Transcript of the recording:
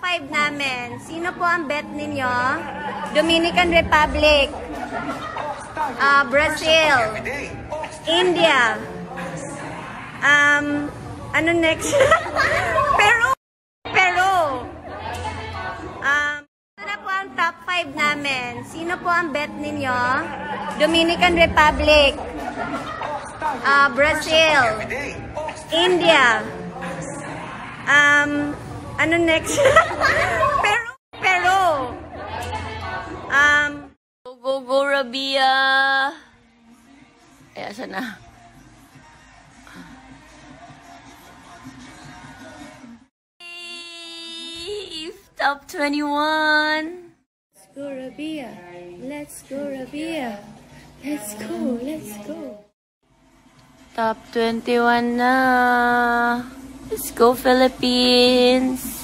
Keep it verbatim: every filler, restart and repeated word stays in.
five namin. Sino po ang bet ninyo? Dominican Republic, uh, Brazil, India, um, ano next? Peru, Peru. Um, ito na po ang top five namin. Sino po ang bet ninyo? Dominican Republic, uh, Brazil, India, um, ano next? Peru, Peru. Um, go, go, go, Rabia. Ay, asa na? Hey, top twenty-one. Let's go, Rabia. Let's go, Rabia. Let's go, let's go. Top twenty-one na. Let's go, Philippines.